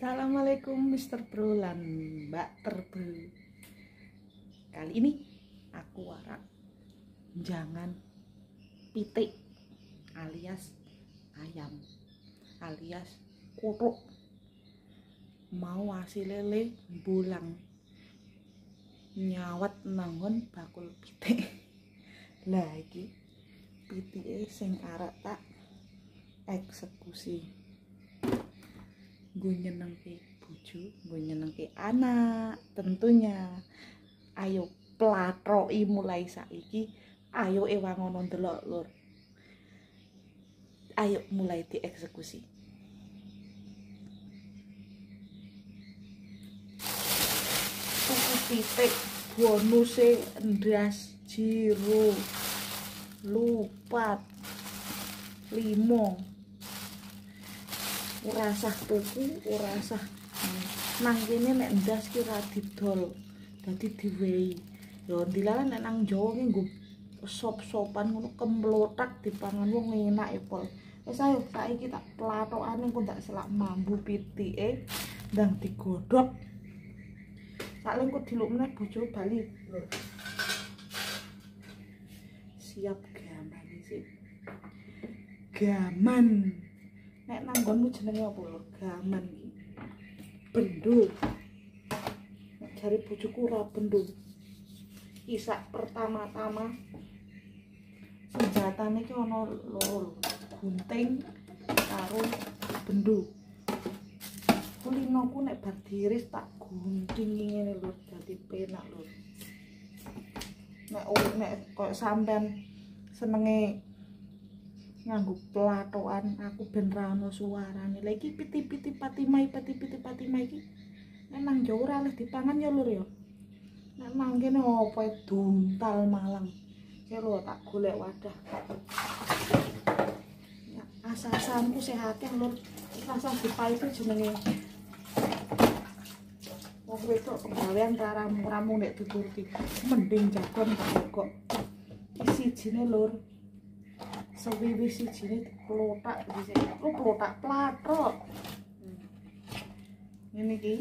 Assalamualaikum Mr. Bro lan Mbak Terbro. Kali ini aku warak jangan pitik alias ayam alias kutuk. Mau hasil lele bulang nyawat nangon bakul pitik. Lah iki pitike sing arek tak eksekusi. Gue nyenengke bojo, gue nyenengke anak tentunya. Ayo platroki mulai saiki, ayo ewangono ndelok lur. Ayo mulai dieksekusi. Tuku pitik bonuse ndas jiro lupat 5. Ora usah tuku, ora usah nang kene nek ndas ki ora didol. Dadi diwehi. Yo dilalah nek nang Jawa ki nggo sop-sopan ngono kemplotak dipangan wong enak e pol. Wis ayo saiki tak platokane engko tak selak mambu pitike ndang digodhog. Sakle engko diluk meneh bojo bali. Siap gaman sih. Gaman. Nek nanggonmu jenenge apa lho? Gaman iki. Bendo. Jare bojoku ora bendo. Isak pertama-tama senjatane ki ana loro, gunting karo bendo. Kulinoku nek bar diiris tak gunting ngene lho, dadi penak lho. Nek koyo sampean senenge nganggo platokan aku ben ra ono suarane. Lah iki piti-piti patimai iki nek nang Jawa ora oleh dipangan ya lur ya. Nek nang kene opo duntal Malang. Ya lho tak golek wadah. Ya, asal-asalku sih akeh lur. Asal dipaiti jenenge. Wong wedok penggawean ramu-ramu nek dituruti. Mending jagon tak kok. Sijine lur. Sewiwi sijine diplotak dhisik. Lu plotak platrok. Ngene iki.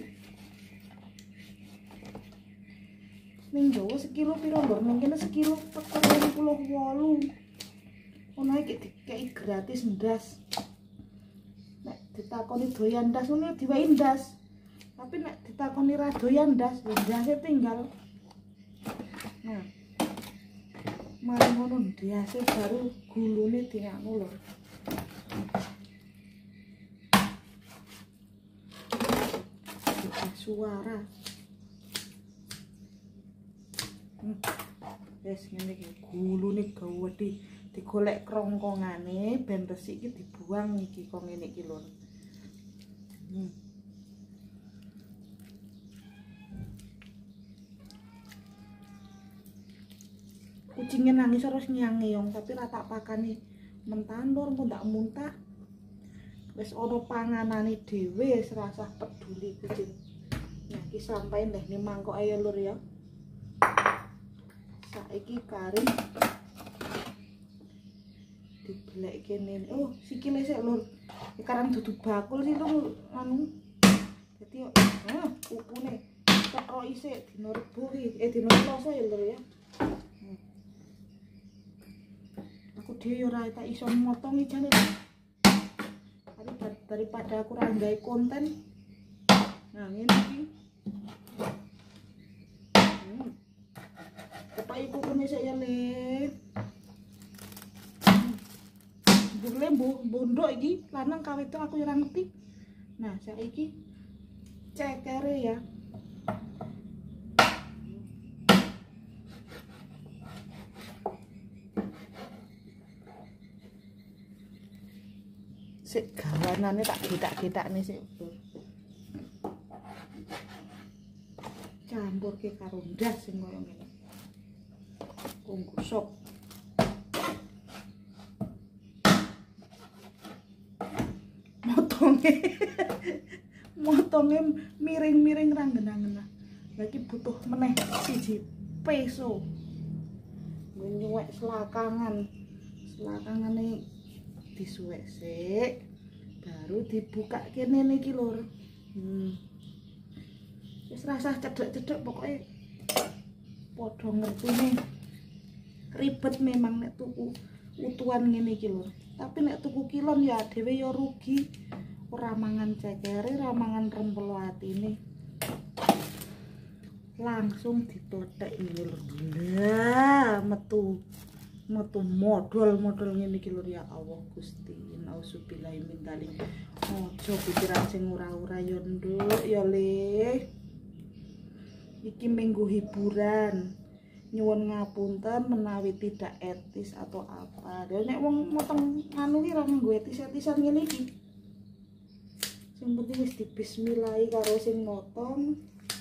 Ning Jawa sekilo piro lho? Ning kene sekilo 28. Ono iki dikeki gratis ndas. Nek ditakoni doyan ndas ngono diwehi ndas. Tapi nek ditakoni ra doyan ndas, ya ndase tinggal. Nah. Mari ngono ndase baru gulune dianu lho. Suara. Wes ngene iki gulune gawedhi digolek krongkongane ben resik iki dibuang iki kok ngene iki lho. Kucingnya nangis harus nyangeong tapi rata pakane mentandor pun tak muntah. Wis ono panganane dhewe wis rasah peduli kucing. Nah iki sampai ndeh ni mangkok ayo lur ya. Saiki kari dibelek kene. Oh, sikile sik lur. Iki karang dudu bakul sih lur anu. Dadi kupune tekok isik dina Rebo iki. Dina Selasa ya lur ya. Aku dhewe ora tak iso motong iki jane. Daripada aku ora gawe konten. Nah, ngene iki. Kepai kukune sik ya, Le. Bule bondok iki lanang kawedok aku ora ngerti. Nah, saiki cekere ya. Sik gawanane tak getak-getakne sik. Campurke karo ndas sing koyo ngene. Gosok. Motonge miring-miring ra ngena-ngena. Lagi butuh meneh siji peso. Nyuwek selakangane disuwek sik baru dibuka kene niki lur. Wis rasah cedek-cedek pokoknya padha ngertine. Ribet memang nek tuku utuhan ngene iki lho. Tapi nek tuku kilon ya dhewe ya rugi. Ora mangan cekere, ora mangan rempelo atine. Langsung ditothek ngene lho. Lah, metu modal ngene iki lho ya Allah Gusti. Nauzubillahi min dzalik. Ojo pikiran sing ora-ora ya nduk ya Le. Iki minggu hiburan. Nyuwun ngapunten menawi tidak etis atau apa. Dene nek wong motong anu ki ra nganggo etis-etisan ngene iki. Sing penting wis dibismillahi karo sing motong.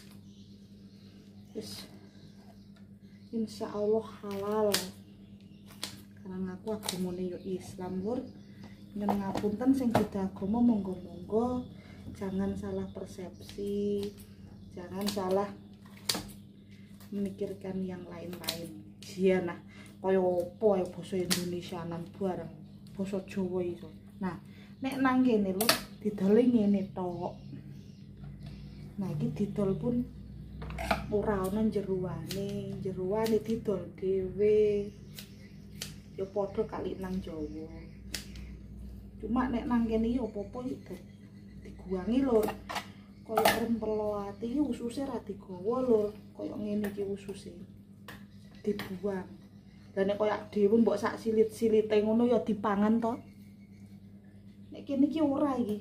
Wis insyaallah halal. Karena aku agamane yo Islam, Lur. Nyuwun ngapunten sing beda agama monggo-monggo jangan salah persepsi. Jangan salah memikirkan yang lain-lain. Iya nah, kaya apa ya basa Indonesianan bareng basa Jawa iso. Nah, nek nang kene lho didol ngene tok. Nah, iki didol pun ora ana jeruane didol dhewe. Ya padha kali nang Jawa. Cuma nek nang kene ya apa-apa iki diguangi lho. Kaya rempelo ati ususe ra digawa lho, kaya ngene iki ususe. Dibuang. Lah nek kaya dhewe mbok sak silit-silite ngono ya dipangan to. Nek kene iki ora iki.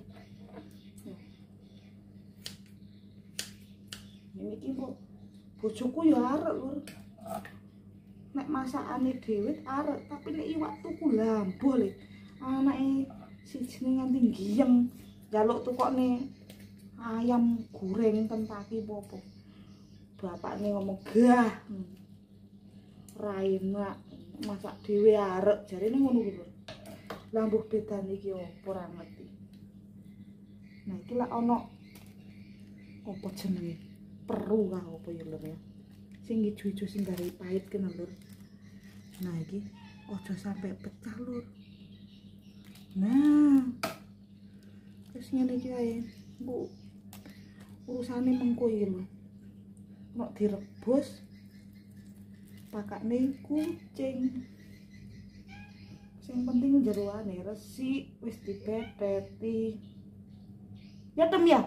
Ngene iki kok bojoku ya arek lur. Nek masakane dhewe arek, tapi nek iwak tuku lambuh le. Anake sijine nganti giyeng. Njaluk tukokne ayam goreng tentaki popo. Bapakne ngomong gah. Ra enak masak dhewe arek jarene ngono kuwi lho. Lah mbuh bedane iki opo ora ngerti. Nah iki lak ana apa jenenge? Peru kah apa ya lur ya. Sing ijo-ijo sing gawe pahit kena lur. Nah iki aja sampai pecah lur. Nah. Terus ngene iki ae. Bu urusane mengko iki lho. Nek direbus pakane kucing. Sing penting jeroane resik wis dipepeti. Ya tem ya.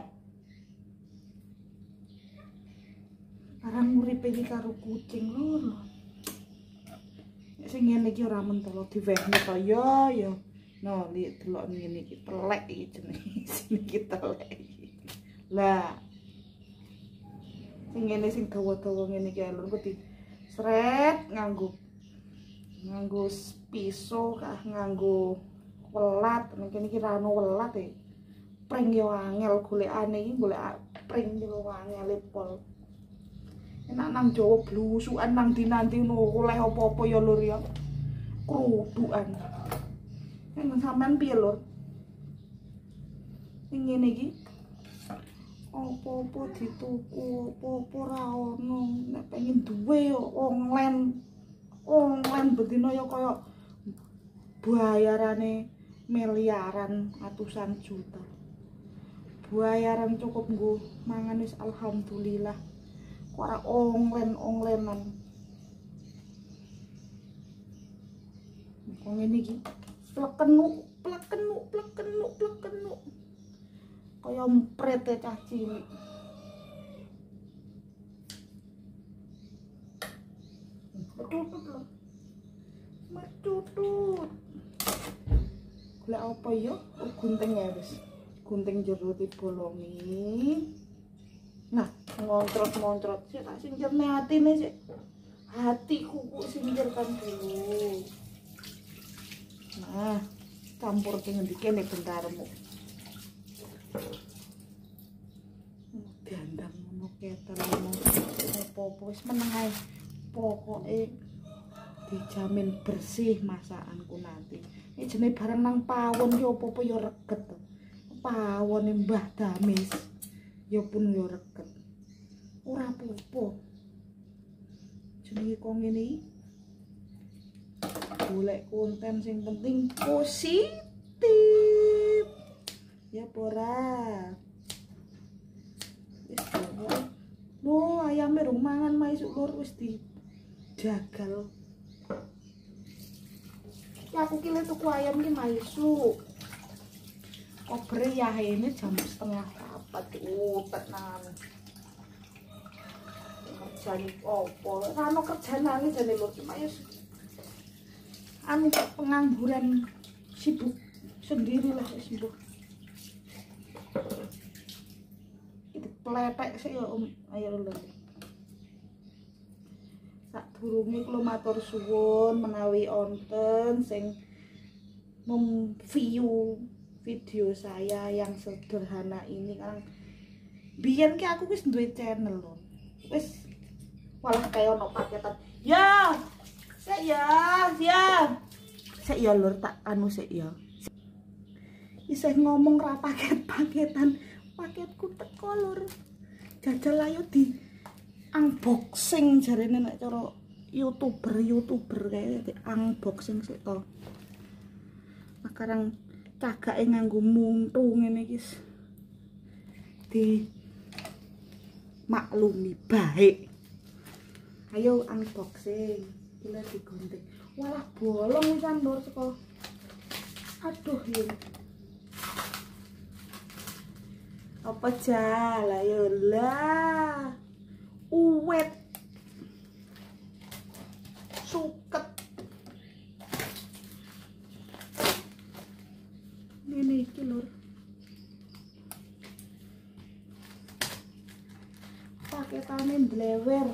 Arang uripe iki karo kucing lho. Nek sing ngene iki ora mentolo diwehne to ya. No, li delok ngene iki telek iki jenenge. Sing iki telek iki. Lah sing ngene sing dawa-dawa ngene iki lho engko di sret nganggo pisau kah nganggo welat. Nek kene iki ra ono welat e. Pring yo angel golekane iki golek pring yo angel pol. Enak nang Jawa blusukan nang dinanti ngono oleh apa-apa ya lur ya. Krudukan. Nek sampean piye lur? Sing ngene iki apa-apa dituku, apa-apa ra ono. Nek pengen duwe yo online bedino ya kaya bayarane miliaran atusan juta. Bayaran cukup nggo mangan wis alhamdulillah. Kok ora online-onlinean. Kok ngene iki plekenu. Kaya mprete cah cilik. Metutut. Golek apa ya? Gunting ya wis. Gunting jero dibolongi. Nah, montrot sik tak singkirne atine sik. Hatiku kok singkirkan dulu. Nah, campur dengan dikene bentarmu. Dandang ngono ketel ngono. Apa-apa wis meneng ae. Pokoke dijamin bersih masakanku nanti. Iki jenenge barang nang pawon ki apa-apa ya reget. Pawone Mbah Damis ya pun ya reget. Ora apa-apa. Jenenge kok ngene iki. Golek konten sing penting positif. Ya ora. sampe rung mangan maisuk lur wis dijagal. Ya aku ki tuku ayam ki maisuk. Kobre yahene jam 3:30 tenan. Kerjane opo? Ora ono kerjane jane lur cuma ya anu pengangguran sibuk sendiri lah sibuk. Itu pletek sih ya Om. Ayo lur. Sadurunge kula matur suwun menawi onten sing mem-view video saya yang sederhana ini kan. Biyen ki aku wis duwe channel lho. Wis malah kaya ono paketan. Ya. Sik ya lur tak anu sik ya. Isih ngomong ra paket-paketan. Paketku teko lur. Jajal ayo di unboxing jarene nek cara YouTuber kayak di unboxing sik to. Sekarang cagake nganggo muntu ngene iki. Di maklumi baik. Ayo unboxing. Gila digontek. Walah bolong wisan lur saka. Aduh ya. Apa jala ya lah. Uwet. Suket. Ini iki lur. Paketane blewer.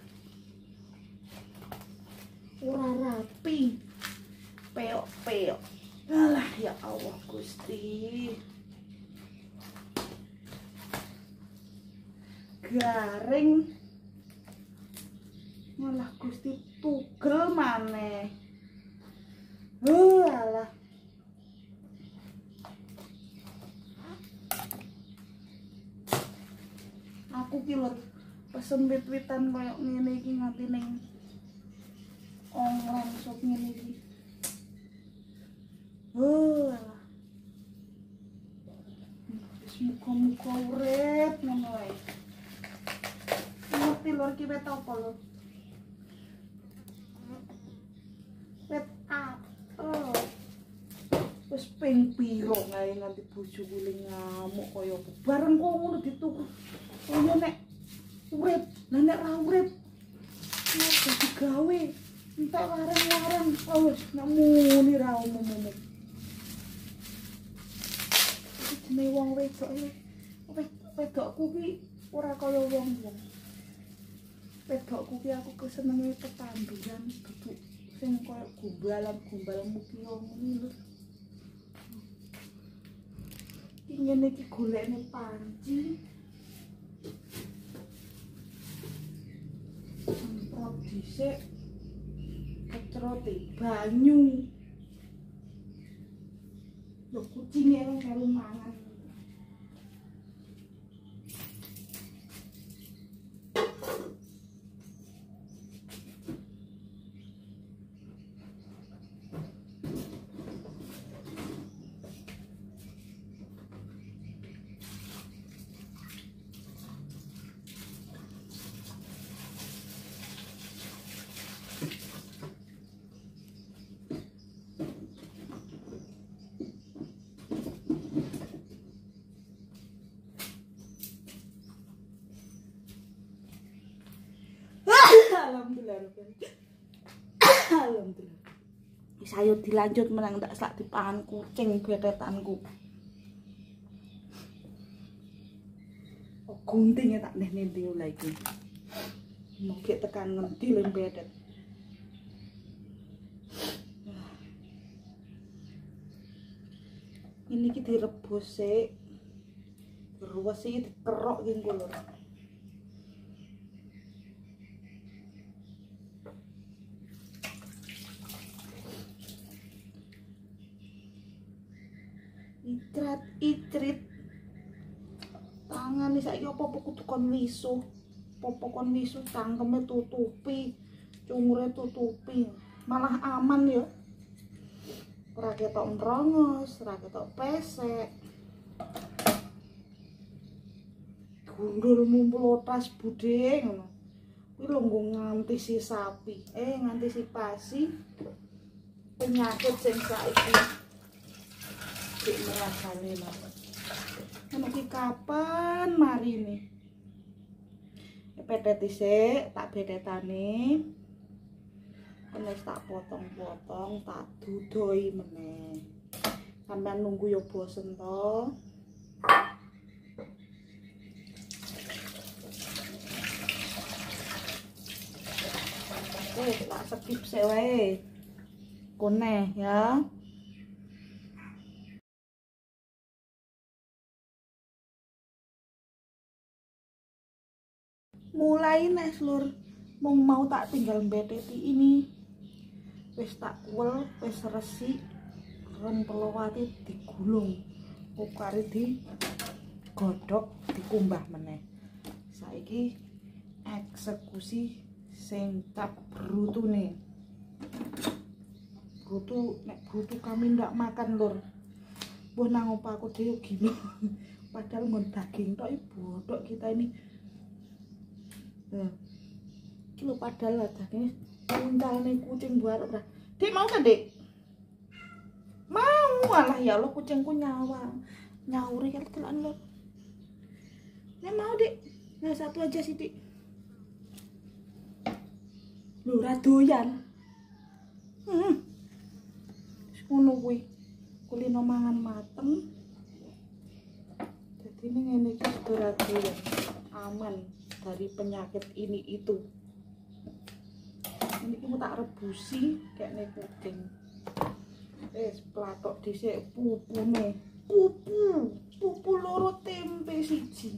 Ora rapi. Peok-peok. Alah ya Allah Gusti. Garing. Malah Gusti tugel maneh. Alah. Aku ki lho pesen wit-witan koyo ngene iki nganti ning online shop ngene iki. Alah. Wis muga-muga urip ngono wae. Ngerti lho iki wit apa lho? Wit apel. Wis ping piro ngae nganti bojoku ngamuk kaya bareng kok ngono dituku. Kaya nek urip, lah nek ra urip ya digawe entek larang-larang. Wis nek muni ra umum. Iki jenenge wong wedok iki. Wedokku ki ora kaya wong-wong. Wedokku ki aku kesenenge tetanduran duduk sing kaya gombalan-gombalmu ki ngono. Ngene iki golekne panci. Semprot dhisik. Kecrote banyu. Lho kucinge melu mangan. Alhamdulillah. Alhamdulillah. Wis ayo dilanjut menang tak sak dipangan kucing betetanku. Oh, gunting tak neh-neh lagi. Mungkin tekan ngendi lho betet. Ini ki direbus sik. Terus iki dikerok iki lho. Icrit tangan saiki apa kudu kon wisuh. Apa kon wisuh cangkeme tutupi, cungure tutupi. Malah aman ya. Ora ketok nrongos, ora ketok pesek. Gundulmu mlotas budhe ngono. Iki lho nggo ngantisipasi penyakit sing saiki dik merasane lho. Ono iki kapan marine? Petet dhisik, tak betetane. Wis tak potong-potong, tak dudoi meneh. Sampeyan nunggu ya bosen to. Tak skip sik wae. Kone ya. Mulai nih lur, mau tak tinggal beteti ini. Wis tak kuel, wis resik, rempelowati digulung, ukare digodhog, dikumbah meneh. Saiki eksekusi sing cap brutune. Nek brutu kami ndak makan lur. Mbah nang opaku dhewe gini. Padahal ngon daging tok bodok kita ini. Iki lho padahal dagingnya puncalane kucing buarok ora. Dik mau kan, Dik? Mau, alah ya Allah kucingku nyauri kelan lho. Nek mau, Dik. Nah, satu aja sih, Dik. Lho ra doyan. Ngono kuwi. Kulino mangan mateng. Jadi ini ngene iki sudah doyan. Aman dari penyakit ini itu. Ini mau tak rebusi kayak kucing. Platok dhisik pupune. Pupu loro tempe siji.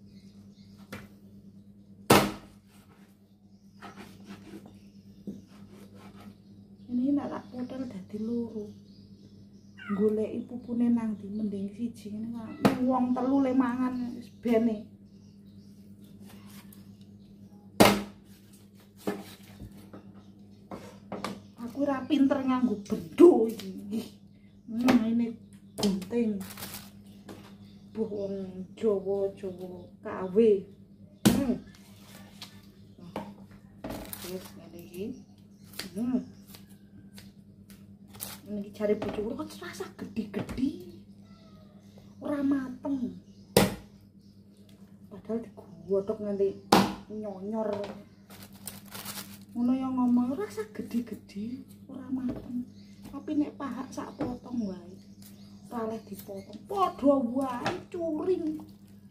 Ini nak tak potel dadi loro. Goleki pupune nang ndi mending siji ngene wong telu le mangan wis bene. Aku ora pinter nganggo bendo iki. Ini gunting. Wong Jawa kawe. Wis ngene iki. Ini cari bojoku kok rasa gede-gede. Ora mateng. Padahal digodhog nganti nyonyor. Ngono yang ngomong rasa gede-gede, ora mateng. Tapi nek pahak sak potong wae. Ora oleh dipotong. Padha wae curing.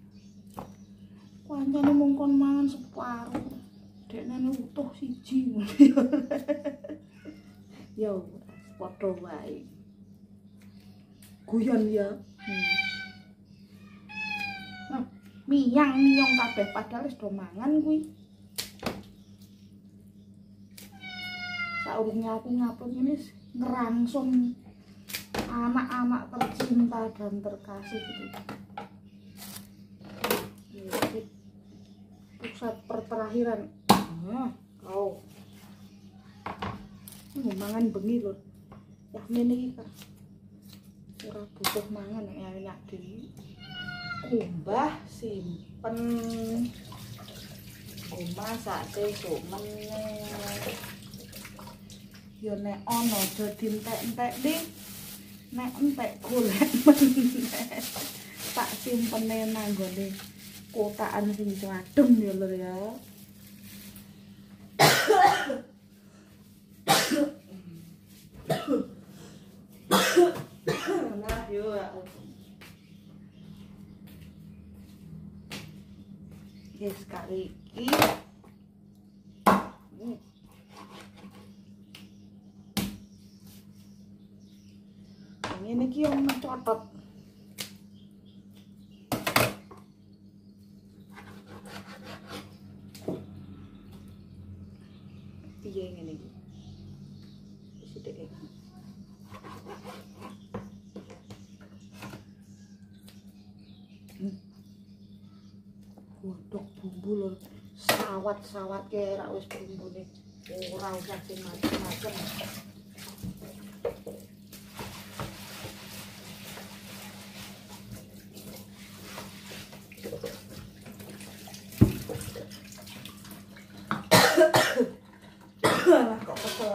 Kancane mung kon mangan separuh. Dekne utuh siji. Yo padha wae. Guyon ya. Nah, miyang kabeh padahal wis do mangan kuwi. Saurunge aku ngupload ini ngerangsung anak-anak tercinta dan terkasih gitu. Jadi, pusat perterakhiran. Kau. Mangan bengi lho. Ya ngene iki Kak. Ora butuh mangan nek enak dhewe. Kumbah simpen. Masak sesuk meneh. Yo nek ana aja dientek-entek ning. Nek entek golek meneh. Tak simpene nang gone kotakan sing adem ya lho ya. Nah, yo yes kari iki. Ini iki yang mencotot. Piye ngene iki? Sithik iki. Godhog bumbu lho. Sawat-sawat ke rak wis bumbune. Ora usah sing macem-macem. Lah kok kesel.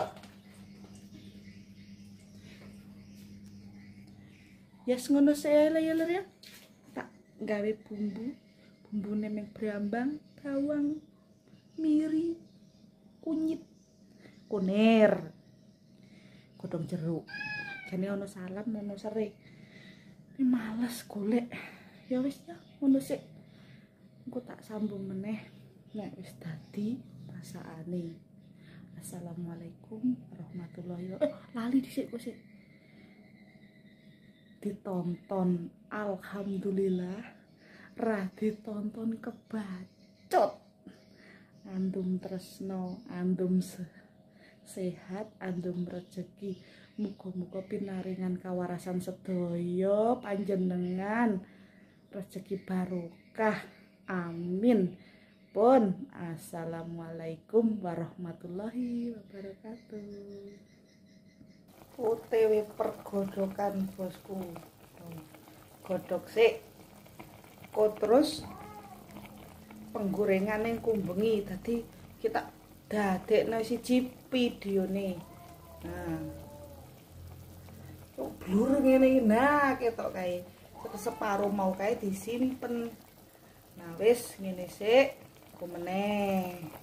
Ya ngono saya ya lur ya. Tak gawe bumbune meng brambang, bawang, miri, kunyit, kunir, godhong jeruk. Jane ono salam, ono serai. Ini males golek. Ya wis ya, ngono sik. Engko tak sambung meneh nek wis dadi masakane. Assalamualaikum warahmatullahi wabarakatuh. Lali dhisik kok sik. Ditonton alhamdulillah, ra ditonton kebacot. Andum tresno, andum sehat, andum rezeki. Muga-muga pinaringan kawarasan sedaya panjenengan, rezeki barokah. Amin. Pun assalamualaikum warahmatullahi wabarakatuh. OTW pergodokan bosku. Godhog sik. Kok terus penggorengan yang kumbengi tadi kita dadekno siji videone. Nah. Kok blur ngene iki. Nah, ketok kae. Separo mau kae disimpen. Nah, wis ngene sik. Ku meneh.